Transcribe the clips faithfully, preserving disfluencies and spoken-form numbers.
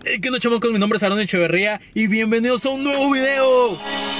Hey, ¿qué onda, chamacos? Mi nombre es Aaron Echeverría y bienvenidos a un nuevo video.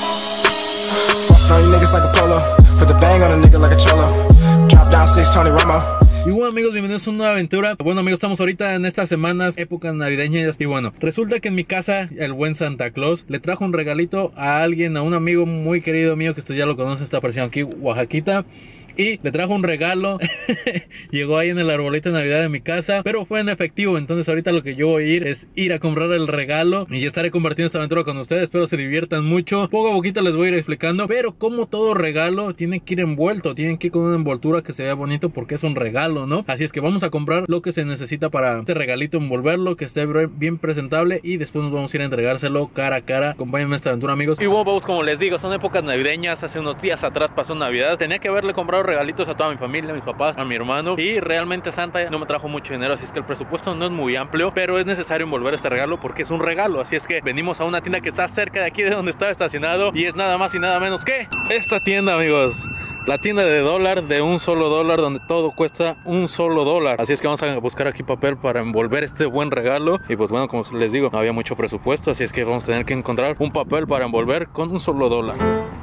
Y bueno, amigos, bienvenidos a una nueva aventura. Bueno, amigos, estamos ahorita en estas semanas, épocas navideñas. Y bueno, resulta que en mi casa el buen Santa Claus le trajo un regalito a alguien, a un amigo muy querido mío, que usted ya lo conoce, está apareciendo aquí, Oaxaquita. Y le trajo un regalo. Llegó ahí en el arbolito de Navidad de mi casa, pero fue en efectivo. Entonces ahorita lo que yo voy a ir es ir a comprar el regalo y ya estaré compartiendo esta aventura con ustedes. Espero se diviertan mucho. Poco a poquito les voy a ir explicando, pero como todo regalo tiene que ir envuelto, tienen que ir con una envoltura que se vea bonito, porque es un regalo, ¿no? Así es que vamos a comprar lo que se necesita para este regalito, envolverlo, que esté bien presentable, y después nos vamos a ir a entregárselo cara a cara. Acompáñenme a esta aventura, amigos. Y bueno, vamos, como les digo, son épocas navideñas. Hace unos días atrás pasó Navidad. Tenía que haberle comprado regalitos a toda mi familia, a mis papás, a mi hermano, y realmente Santa no me trajo mucho dinero, así es que el presupuesto no es muy amplio, pero es necesario envolver este regalo porque es un regalo. Así es que venimos a una tienda que está cerca de aquí de donde estaba estacionado, y es nada más y nada menos que esta tienda, amigos, la tienda de dólar, de un solo dólar, donde todo cuesta un solo dólar. Así es que vamos a buscar aquí papel para envolver este buen regalo. Y pues bueno, como les digo, no había mucho presupuesto, así es que vamos a tener que encontrar un papel para envolver con un solo dólar.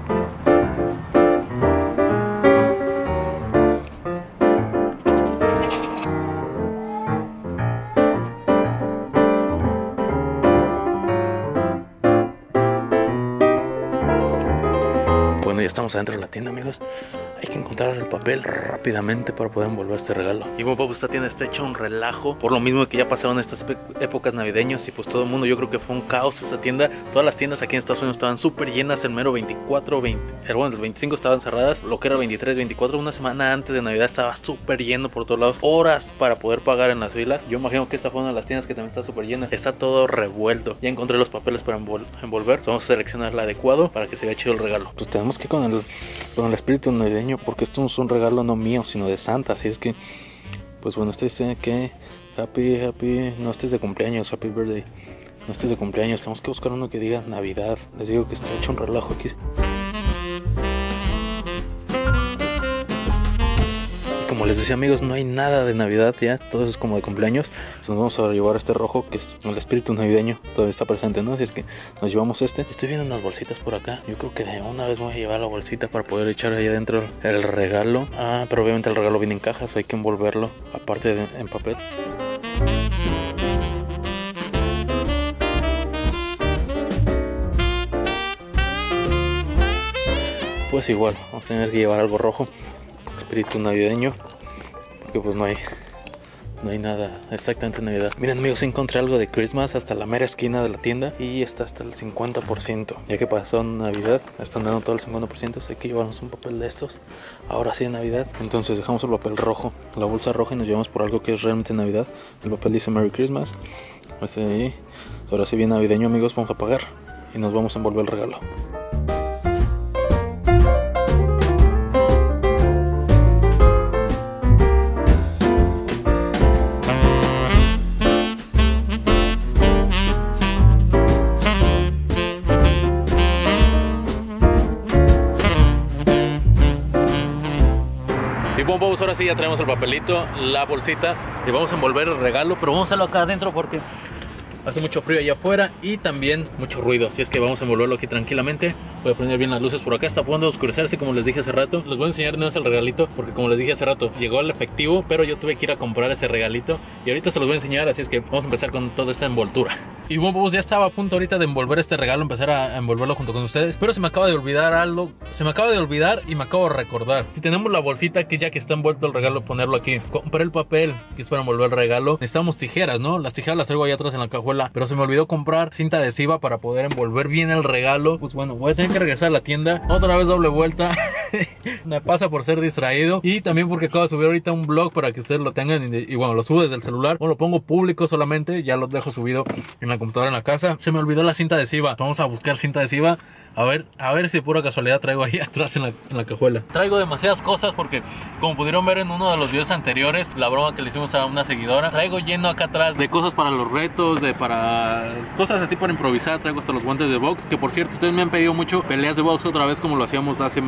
Bueno, ya estamos adentro de la tienda, amigos. Hay que encontrar el papel rápidamente para poder envolver este regalo. Y bueno, pues esta tienda está hecha un relajo, por lo mismo que ya pasaron estas épocas navideñas, y pues todo el mundo, yo creo que fue un caos esta tienda. Todas las tiendas aquí en Estados Unidos estaban súper llenas el mero veinticuatro, veinte, bueno, el veinticinco estaban cerradas, lo que era veintitrés, veinticuatro, una semana antes de Navidad estaba súper lleno por todos lados, horas para poder pagar en las filas. Yo imagino que esta fue una de las tiendas que también está súper llena. Está todo revuelto. Ya encontré los papeles para envol envolver. Vamos a seleccionar el adecuado para que se vea chido el regalo. Pues tenemos que con el, con el espíritu navideño, porque esto es un regalo no mío, sino de Santa. Así es que, pues bueno, este dice que happy, happy, no, este es de cumpleaños, happy birthday. No, este es de cumpleaños, tenemos que buscar uno que diga Navidad. Les digo que está hecho un relajo aquí. Como les decía, amigos, no hay nada de Navidad ya, todo es como de cumpleaños. Entonces nos vamos a llevar este rojo, que es el espíritu navideño, todavía está presente, ¿no? Así es que nos llevamos este. Estoy viendo unas bolsitas por acá. Yo creo que de una vez voy a llevar la bolsita para poder echar ahí adentro el regalo. Ah, pero obviamente el regalo viene en cajas, hay que envolverlo aparte de, en papel. Pues igual, vamos a tener que llevar algo rojo, espíritu navideño, porque pues no hay no hay nada exactamente Navidad. Miren, amigos, encontré algo de Christmas hasta la mera esquina de la tienda, y está hasta el cincuenta por ciento. Ya que pasó Navidad, están dando todo el cincuenta por ciento, así que llevarnos un papel de estos ahora sí de Navidad. Entonces dejamos el papel rojo, la bolsa roja, y nos llevamos por algo que es realmente Navidad. El papel dice Merry Christmas, este de ahí. Ahora sí bien navideño, amigos. Vamos a pagar y nos vamos a envolver el regalo. Y bueno, vamos, ahora sí ya traemos el papelito, la bolsita, y vamos a envolver el regalo, pero vamos a hacerlo acá adentro porque hace mucho frío allá afuera y también mucho ruido, así es que vamos a envolverlo aquí tranquilamente. Voy a prender bien las luces por acá, está a punto de oscurecerse, como les dije hace rato. Les voy a enseñar no es el regalito, porque como les dije hace rato, llegó el efectivo, pero yo tuve que ir a comprar ese regalito y ahorita se los voy a enseñar, así es que vamos a empezar con toda esta envoltura. Y bueno, pues ya estaba a punto ahorita de envolver este regalo, empezar a envolverlo junto con ustedes, pero se me acaba de olvidar algo, se me acaba de olvidar y me acabo de recordar. Si tenemos la bolsita que ya que está envuelto el regalo, ponerlo aquí. Compré el papel que es para envolver el regalo. Necesitamos tijeras, ¿no? Las tijeras las traigo allá atrás en la cajuela, pero se me olvidó comprar cinta adhesiva para poder envolver bien el regalo. Pues bueno, voy a tener que regresar a la tienda, otra vez doble vuelta. Me pasa por ser distraído y también porque acabo de subir ahorita un blog para que ustedes lo tengan, y, y bueno, lo subo desde el celular, o lo pongo público solamente, ya lo dejo subido en la computadora en la casa. Se me olvidó la cinta adhesiva, vamos a buscar cinta adhesiva. A ver, a ver si de pura casualidad traigo ahí atrás en la, en la cajuela. Traigo demasiadas cosas porque, como pudieron ver en uno de los videos anteriores, la broma que le hicimos a una seguidora, traigo lleno acá atrás de cosas para los retos, de para cosas así para improvisar. Traigo hasta los guantes de box, que por cierto, ustedes me han pedido mucho peleas de box otra vez como lo hacíamos hace medio año atrás.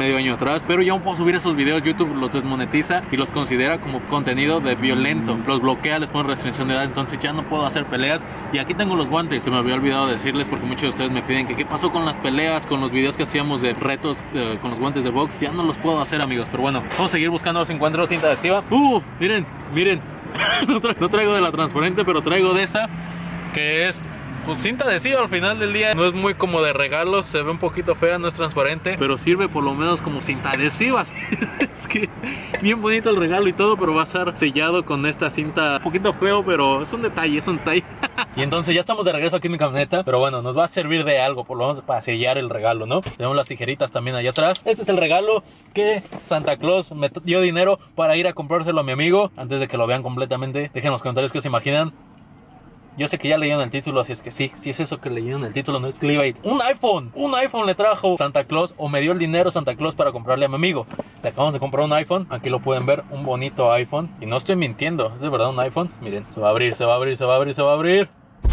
atrás, pero yo no puedo subir esos videos. YouTube los desmonetiza y los considera como contenido de violento, los bloquea, les pone restricción de edad, entonces ya no puedo hacer peleas. Y aquí tengo los guantes, se me había olvidado decirles porque muchos de ustedes me piden que qué pasó con las peleas, con los videos que hacíamos de retos eh, con los guantes de box. Ya no los puedo hacer, amigos, pero bueno, vamos a seguir buscando si encuentro cinta adhesiva. Uh, miren, miren, no, tra no traigo de la transparente, pero traigo de esa que es pues cinta adhesiva. Al final del día no es muy como de regalos, se ve un poquito fea, no es transparente, pero sirve por lo menos como cinta adhesiva. Es que bien bonito el regalo y todo, pero va a estar sellado con esta cinta un poquito feo, pero es un detalle, es un detalle. Y entonces ya estamos de regreso aquí en mi camioneta, pero bueno, nos va a servir de algo, por lo menos para sellar el regalo, ¿no? Tenemos las tijeritas también allá atrás. Este es el regalo que Santa Claus me dio dinero para ir a comprárselo a mi amigo. Antes de que lo vean completamente, dejen en los comentarios qué se imaginan. Yo sé que ya leyeron el título, así es que sí, sí es eso que leyeron el título, no es clickbait. Un iPhone, un iPhone le trajo Santa Claus, o me dio el dinero Santa Claus para comprarle a mi amigo. Le acabamos de comprar un iPhone, aquí lo pueden ver, un bonito iPhone. Y no estoy mintiendo, es de verdad un iPhone. Miren, se va a abrir, se va a abrir, se va a abrir, se va a abrir.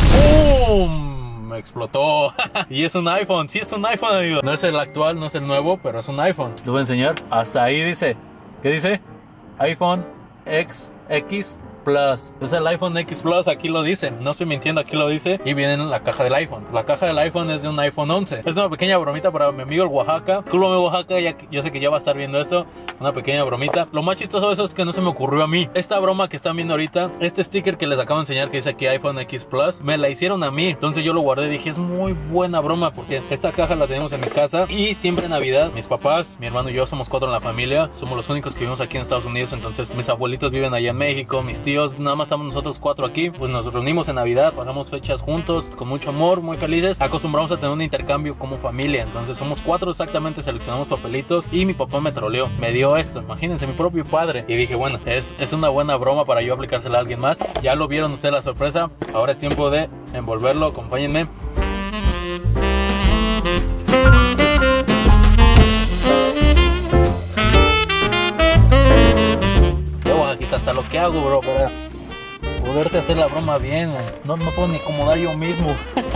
¡Bum! Me explotó. Y es un iPhone, sí es un iPhone, amigos. No es el actual, no es el nuevo, pero es un iPhone. Lo voy a enseñar, hasta ahí dice. ¿Qué dice? iPhone X X Plus. Es el iPhone X Plus, aquí lo dice. No estoy mintiendo, aquí lo dice. Y viene en la caja del iPhone. La caja del iPhone es de un iPhone once. Es una pequeña bromita para mi amigo el Oaxaca. Discúlpame, Oaxaca, ya, yo sé que ya va a estar viendo esto. Una pequeña bromita. Lo más chistoso de eso es que no se me ocurrió a mí. Esta broma que están viendo ahorita, este sticker que les acabo de enseñar que dice aquí iPhone X Plus, me la hicieron a mí. Entonces yo lo guardé y dije, es muy buena broma, porque esta caja la tenemos en mi casa. Y siempre en Navidad, mis papás, mi hermano y yo somos cuatro en la familia. Somos los únicos que vivimos aquí en Estados Unidos. Entonces mis abuelitos viven allá en México, mis tíos, nada más estamos nosotros cuatro aquí. Pues nos reunimos en Navidad, pasamos fechas juntos, con mucho amor, muy felices. Acostumbramos a tener un intercambio como familia. Entonces somos cuatro exactamente, seleccionamos papelitos. Y mi papá me troleó, me dio esto, imagínense, mi propio padre. Y dije, bueno, es, es una buena broma para yo aplicársela a alguien más. Ya lo vieron ustedes la sorpresa. Ahora es tiempo de envolverlo, acompáñenme. Hasta lo que hago, bro, para poderte hacer la broma bien. No me puedo ni acomodar yo mismo.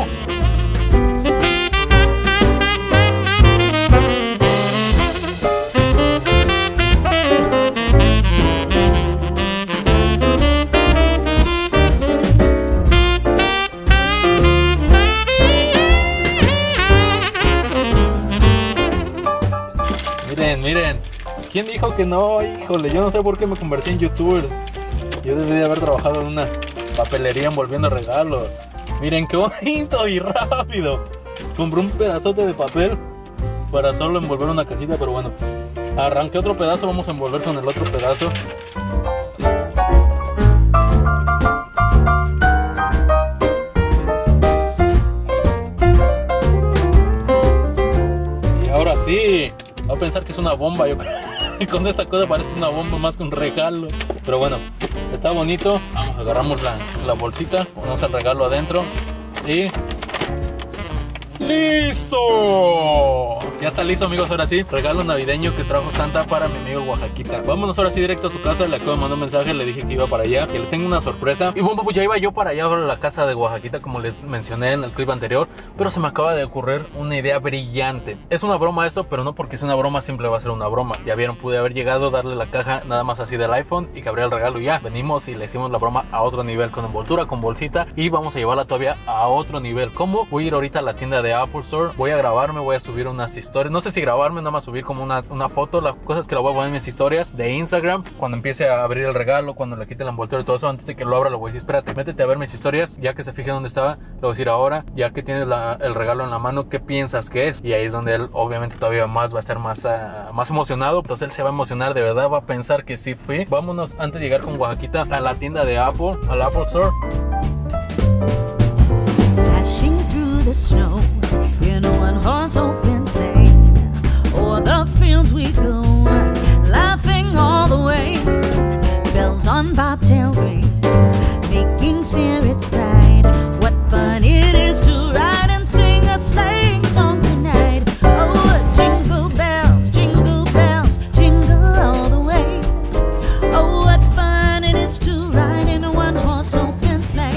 Miren, miren. ¿Quién dijo que no? Híjole, yo no sé por qué me convertí en youtuber. Yo debería haber trabajado en una papelería envolviendo regalos. Miren qué bonito y rápido. Compré un pedazote de papel para solo envolver una cajita, pero bueno. Arranqué otro pedazo, vamos a envolver con el otro pedazo. Y ahora sí, va a pensar que es una bomba, yo creo. Y con esta cosa parece una bomba más que un regalo. Pero bueno, está bonito. Vamos, agarramos la, la bolsita, ponemos el regalo adentro y... ¡listo! Ya está listo, amigos, ahora sí. Regalo navideño que trajo Santa para mi amigo Oaxaquita. Vámonos ahora sí directo a su casa. Le acabo de mandar un mensaje, le dije que iba para allá, que le tengo una sorpresa. Y bueno, pues ya iba yo para allá, a la casa de Oaxaquita, como les mencioné en el clip anterior. Pero se me acaba de ocurrir una idea brillante. Es una broma esto, pero no porque es una broma siempre va a ser una broma. Ya vieron, pude haber llegado, darle la caja nada más así del iPhone y que abría el regalo y ya. Venimos y le hicimos la broma a otro nivel, con envoltura, con bolsita, y vamos a llevarla todavía a otro nivel. ¿Cómo? Voy a ir ahorita a la tienda de Apple Store, voy a grabarme, voy a subir unas historias. No sé si grabarme, nada más subir como una, una foto. La cosa es que la voy a poner en mis historias de Instagram cuando empiece a abrir el regalo, cuando le quite la envoltura y todo eso. Antes de que lo abra, lo voy a decir, espérate, métete a ver mis historias. Ya que se fije dónde estaba, le voy a decir ahora, ya que tienes la, el regalo en la mano, ¿qué piensas que es? Y ahí es donde él obviamente todavía más va a estar más, uh, más emocionado. Entonces él se va a emocionar, de verdad va a pensar que sí fui. Vámonos antes de llegar con Oaxaquita a la tienda de Apple, al Apple Store. Dashing through the snow in a one-horse open sleigh, o'er the fields we go, laughing all the way. Bells on bobtail ring, making spirits bright. What fun it is to ride and sing a sleighing song tonight. Oh, jingle bells, jingle bells, jingle all the way. Oh, what fun it is to ride in a one-horse open sleigh.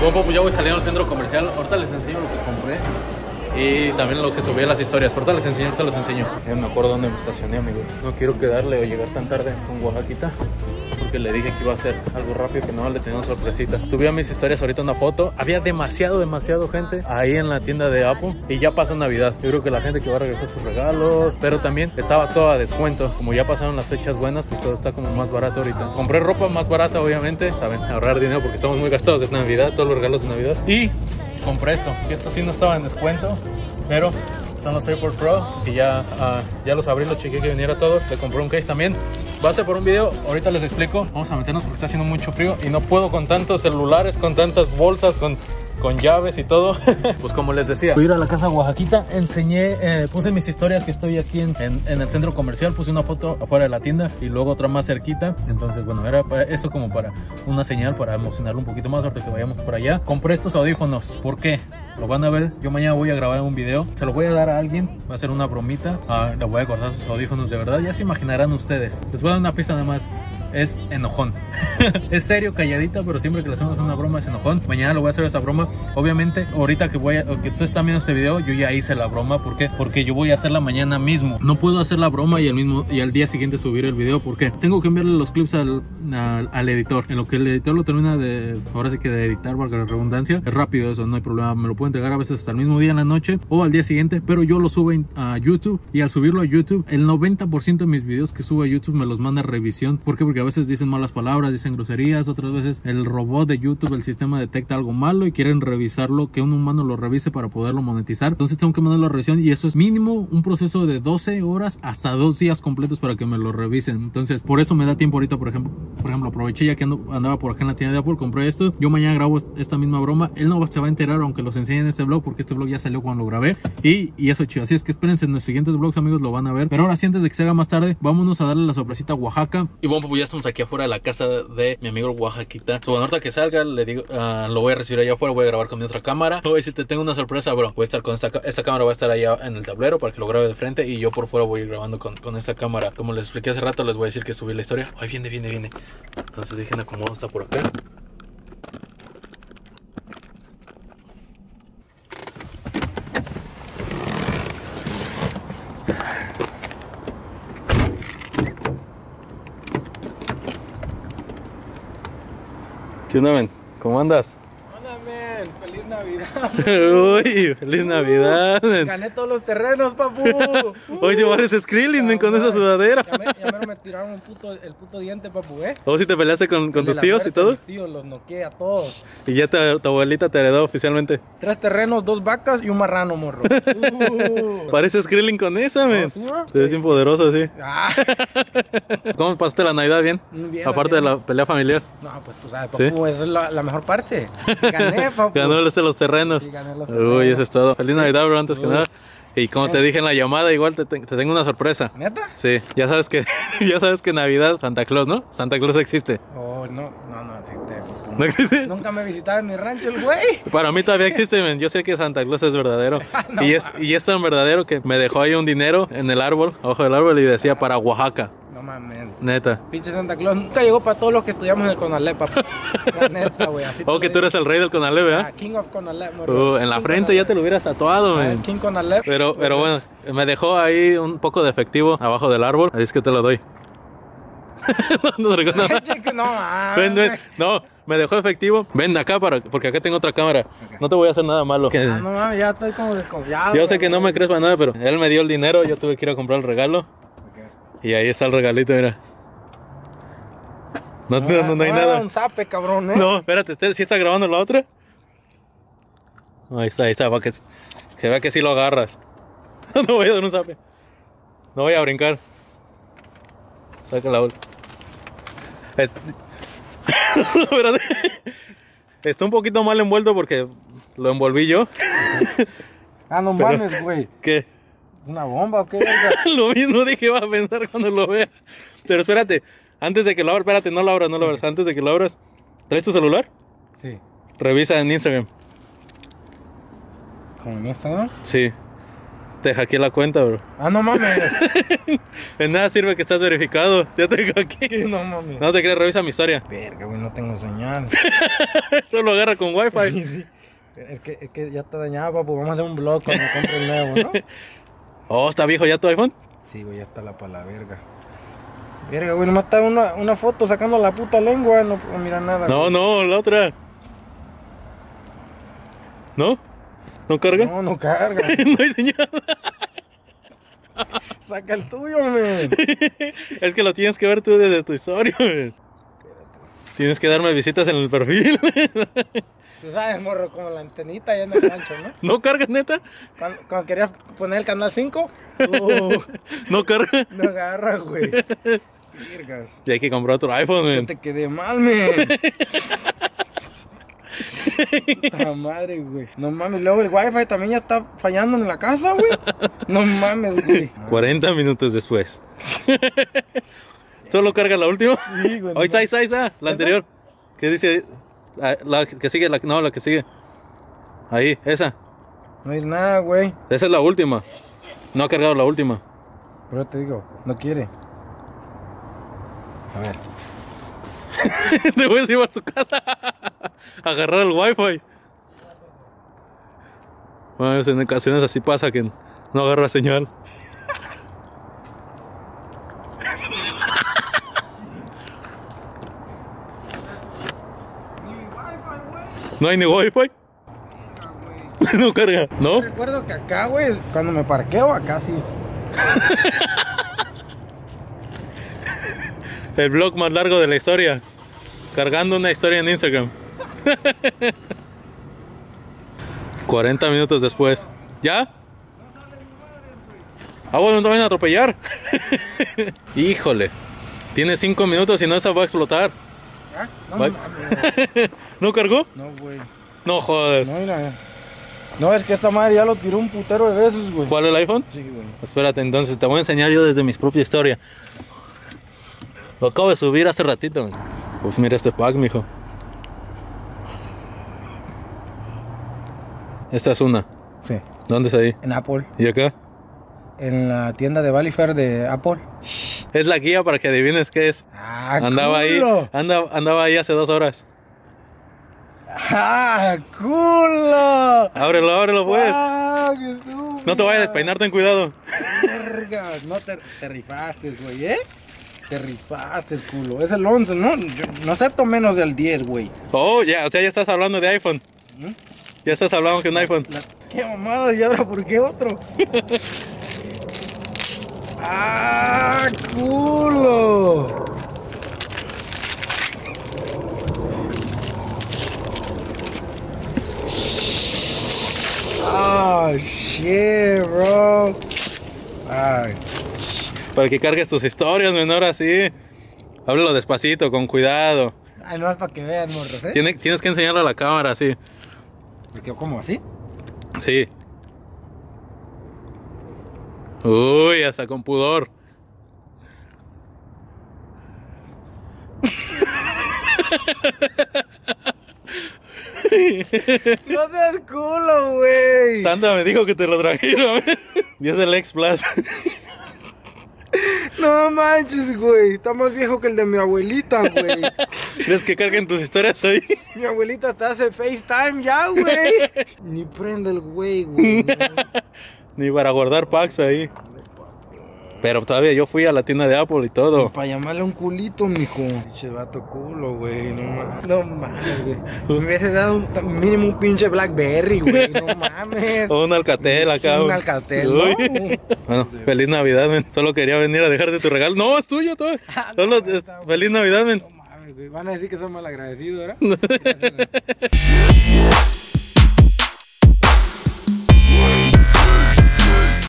Bueno, pues ya voy saliendo al centro comercial. Ahorita les enseño lo que compré y también lo que subí a las historias. Ahorita les enseño, ahorita les enseño. Ya no me acuerdo dónde me estacioné, amigos. No quiero quedarle o llegar tan tarde con Oaxaquita, porque le dije que iba a hacer algo rápido, que no le tenía una sorpresita. Subí a mis historias ahorita una foto. Había demasiado, demasiado gente ahí en la tienda de Apple y ya pasó Navidad. Yo creo que la gente que va a regresar sus regalos, pero también estaba todo a descuento. Como ya pasaron las fechas buenas, pues todo está como más barato ahorita. Compré ropa más barata, obviamente, saben, ahorrar dinero porque estamos muy gastados en Navidad, todos los regalos de Navidad. Y compré esto, que esto sí no estaba en descuento, pero son los AirPods Pro, que ya, uh, ya los abrí, los chequé que viniera todo. Le compré un case también. Va a ser por un video, ahorita les explico. Vamos a meternos porque está haciendo mucho frío y no puedo con tantos celulares, con tantas bolsas, con, con llaves y todo. Pues como les decía, voy a ir a la casa Oaxaquita. Enseñé, eh, puse mis historias que estoy aquí en, en, en el centro comercial. Puse una foto afuera de la tienda y luego otra más cerquita. Entonces bueno, era para eso, como para una señal, para emocionarlo un poquito más ahorita que vayamos por allá. Compré estos audífonos, ¿por qué? Lo van a ver, yo mañana voy a grabar un video. Se lo voy a dar a alguien, va a ser una bromita. ah, Le voy a cortar sus audífonos de verdad. Ya se imaginarán ustedes. Les voy a dar una pista nada más. Es enojón. Es serio, calladita, pero siempre que le hacemos una broma es enojón. Mañana le voy a hacer esa broma. Obviamente, ahorita que voy a, que ustedes están viendo este video, yo ya hice la broma. ¿Por qué? Porque yo voy a hacerla mañana mismo. No puedo hacer la broma y el mismo y al día siguiente subir el video. ¿Por qué? Tengo que enviarle los clips al, al, al editor. En lo que el editor lo termina de, ahora sí que de editar, valga la redundancia. Es rápido eso, no hay problema. Me lo puedo entregar a veces hasta el mismo día en la noche o al día siguiente, pero yo lo subo a YouTube, y al subirlo a YouTube, el noventa por ciento de mis videos que subo a YouTube me los manda a revisión. ¿Por qué? Porque a veces dicen malas palabras, dicen groserías, otras veces el robot de YouTube, el sistema detecta algo malo y quieren revisarlo, que un humano lo revise para poderlo monetizar. Entonces tengo que mandarlo a revisión y eso es mínimo un proceso de doce horas hasta dos días completos para que me lo revisen. Entonces por eso me da tiempo ahorita. Por ejemplo, por ejemplo aproveché ya que ando, andaba por acá en la tienda de Apple, compré esto. Yo mañana grabo esta misma broma. Él no se va a enterar aunque los enseñe en este vlog, porque este vlog ya salió cuando lo grabé y, y eso chido. Así es que espérense en los siguientes vlogs, amigos, lo van a ver. Pero ahora sí, antes de que se haga más tarde, vámonos a darle la sorpresita a Oaxaca. Y bueno, pues ya estamos aquí afuera de la casa de mi amigo Oaxaquita. Bueno, ahorita que salga, le digo, uh, lo voy a recibir allá afuera, voy a grabar con mi otra cámara. Voy a decir, te tengo una sorpresa, bro. Voy a estar con esta, esta cámara, va a estar allá en el tablero para que lo grabe de frente y yo por fuera voy a ir grabando con, con esta cámara. Como les expliqué hace rato, les voy a decir que subí la historia. Ay, viene, viene, viene. Entonces dejen acomodo, está por acá. ¿Qué onda, men? ¿Cómo andas? Hola, men. Feliz Navidad. Uy, feliz Navidad. Gané todos los terrenos, papu. Hoy llevares Skrillex, men, con esa sudadera. Ya me, ya me, me tiraron un puto, el puto diente, papu, ¿eh? ¿O si te peleaste con, con tus tíos y todo? Mis tíos, los noqué a todos. Y ya te, tu abuelita te heredó oficialmente. Tres terrenos, dos vacas y un marrano, morro. Uh. Parece Skrillex con esa, men. ¿Sí, bro? Te ves bien poderoso, sí. Ah. ¿Cómo pasaste la Navidad? ¿Bien? Bien, Aparte de bien. la pelea familiar. No, pues tú sabes, papu, esa es la, la mejor parte. Gané, papu. Ganó los terrenos. Sí, gané los Uy, terrenos. eso es todo. Feliz Navidad, bro, antes que Uy. nada. Y como te dije en la llamada, igual te, te tengo una sorpresa. ¿Neta? Sí, ya sabes que ya sabes que Navidad, Santa Claus, ¿no? Santa Claus existe. Oh, no, no, no existe, papu. ¿No existe? Nunca me visitaba en mi rancho el güey. Para mí todavía existe, men. Yo sé que Santa Claus es verdadero. No, y, es, y es tan verdadero que me dejó ahí un dinero en el árbol, abajo del árbol, y decía para Oaxaca. No mames. Neta. Pinche Santa Claus nunca llegó para todos los que estudiamos en el Conalep, papu. La neta, güey. así te Oh, lo que tú digo. eres el rey del Conalep, ¿verdad? Ah, King of Conalep, morro. Uh, en la King frente ya Conalep. te lo hubieras tatuado, Ah, men. King Conalep. Pero, pero bueno, me dejó ahí un poco de efectivo abajo del árbol, así es que te lo doy. no, no, no, no. Ay, chico, no mames. Ven, ven, no, me dejó efectivo. Ven acá para, porque acá tengo otra cámara. No te voy a hacer nada malo. Que- Ah, no mames, ya estoy como desconfiado. Yo sé güey. que no me crees para nada, pero él me dio el dinero, yo tuve que ir a comprar el regalo. Ok. Y ahí está el regalito, mira. No, no, no, no hay Ah, nada. un zape, cabrón, ¿eh? No, espérate, ¿usted sí está grabando la otra? Ahí está, ahí está, para que se vea que sí lo agarras. No voy a dar un zape. No voy a brincar. Saca la bola. Es- Espérate. Está un poquito mal envuelto porque lo envolví yo. Ah, no Pero- mames, güey. ¿Qué? ¿Es una bomba o qué, verga? Lo mismo dije iba a pensar cuando lo vea. Pero espérate, antes de que lo abras, espérate, no lo abras, no lo abras. Antes de que lo abras, ¿traes tu celular? Te hackeé la cuenta, bro. Ah, no mames. En nada sirve que estás verificado. Ya te hackeé. No mames. No te creas, revisa mi historia. Verga, güey, no tengo señal. Solo agarra con wifi. Sí, sí. Es que, es que ya está dañado, papu. Vamos a hacer un blog cuando compre el nuevo, ¿no? Oh, ¿está viejo ya tu iPhone? Sí, güey, ya está la pa' la verga. Verga, güey, nomás está una, una foto sacando la puta lengua. No puedo mirar nada. No, güey. no, la otra. ¿No? ¿No carga? No, no carga. No hay señal. Saca el tuyo, men. Es que lo tienes que ver tú desde tu historia. Man. Tienes que darme visitas en el perfil. Tú sabes, morro, como la antenita allá en el rancho, ¿no? ¿No cargas, neta? Cuando, cuando querías poner el canal cinco, uh, ¿No carga? no agarra, güey. Virgas. Y hay que comprar otro iPhone, Yo man. te quedé mal, men. Puta madre, güey. No mames, luego el wifi también ya está fallando en la casa, güey. No mames, güey. cuarenta minutos después. ¿Solo carga la última? Sí, güey. Ahí está, ahí está, ahí está. La ¿Esa? anterior. ¿Qué dice? La, la que sigue, la, no, la que sigue. Ahí, esa. No hay nada, güey. Esa es la última. No ha cargado la última. Pero te digo, no quiere. A ver. Te voy a llevar a tu casa. Agarrar el wifi. Bueno, en ocasiones así pasa que no agarra señal. No hay ni wifi. No carga, ¿no? Recuerdo que acá, güey, cuando me parqueo, acá sí. El vlog más largo de la historia. Cargando una historia en Instagram. cuarenta minutos después. ¿Ya? Ah, bueno, no te van a atropellar. Híjole. Tiene cinco minutos y no esa va a explotar. ¿Ah? No, Bye. mames. ¿No cargó? No, güey. No joder. No, mira. No, es que esta madre ya lo tiró un putero de veces, güey. ¿Cuál es el iPhone? Sí, güey. Espérate, entonces te voy a enseñar yo desde mi propia historia. Lo acabo de subir hace ratito. Uf, mira este pack, mijo. Esta es una. Sí. ¿Dónde es ahí? En Apple. ¿Y acá? En la tienda de Valleyfair de Apple. Es la guía para que adivines qué es. ¡Ah, Andaba ahí, culo! anda, andaba ahí hace dos horas. ¡Ah, culo! Ábrelo, ábrelo pues. ¡Ah, qué estúpido! No te vayas a despeinar, ten cuidado. Verga, no te, te rifaste, güey, ¿eh? Te rifaste, el culo. Es el once, ¿no? Yo no acepto menos del diez, güey. Oh, ya, o sea, ya estás hablando de iPhone. ¿Mm? Ya estás hablando que un iPhone. La- ¿Qué mamada? ¿Y ahora por qué otro? ¡Ah, culo! Oh, shit, bro. Ay, Para que cargues tus historias, menor, así. Háblalo despacito, con cuidado. ay, no es para que vean, morros, ¿eh? Tiene- tienes que enseñarlo a la cámara, así. ¿Me quedo como así? Sí. Uy, hasta con pudor. No seas culo, güey. Sandra me dijo que te lo trajeron. Y es el X Plus. No manches, güey. Está más viejo que el de mi abuelita, güey. ¿Crees que carguen tus historias ahí? Mi abuelita te hace FaceTime ya, güey. Ni prende el güey, güey. No. Ni para guardar packs ahí. Pero todavía yo fui a la tienda de Apple y todo. Para llamarle un culito, mijo. Pinche vato culo, güey. No mames. No mames, güey. Me hubiese dado un, mínimo un pinche Blackberry, güey. No mames. O un Alcatel acá. Un Alcatel, Uy. ¿no? Bueno, feliz Navidad, men. Solo quería venir a dejarte tu regalo. No, es tuyo todo. Ah, no, Solo está eh, feliz Navidad, men. No mames, güey. Van a decir que soy malagradecido, ¿verdad? Gracias, güey.